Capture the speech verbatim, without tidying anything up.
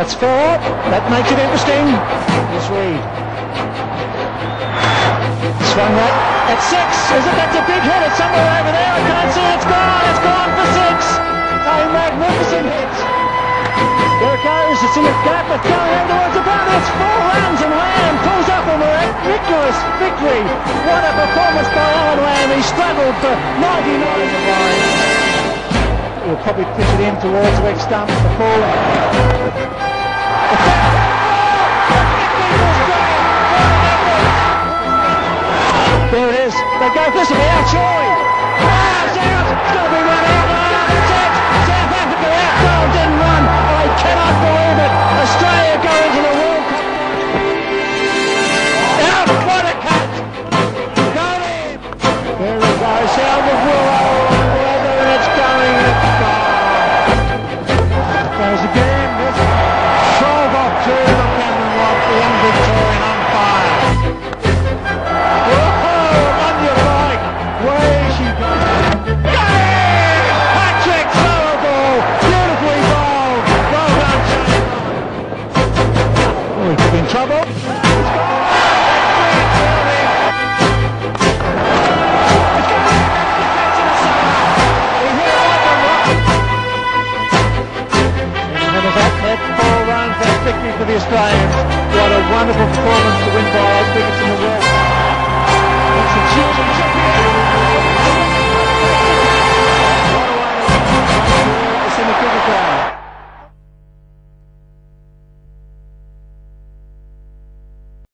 That's four. That makes it interesting. Yes, Reed. Swung that at six. Is it? That's a big hit. It's somewhere over there. I can't see. It's gone. It's gone for six. A magnificent hit. There it goes. It's in the gap. It's going in towards the boundary. It's four runs, and Lamb pulls up a miraculous victory. What a performance by Alan Lamb. He struggled for ninety-nine to nine. We'll probably pitch it in towards the leg stump. The ball. There it is. They go for some out, Joy. Ah, it's out. It's going to be run out. Ah, it's out. South Africa out. Goal didn't run. I cannot believe it. Australia go into the World Cup. Out. What a cut. Got him. There it goes. Sound of Willow. Whether it's going. It's gone. Goes again. twelve off two. The Cameron Watt, the young Victorian on fire. Trouble. It's gone. And that four runs, that victory for the Australians. What a wonderful performance.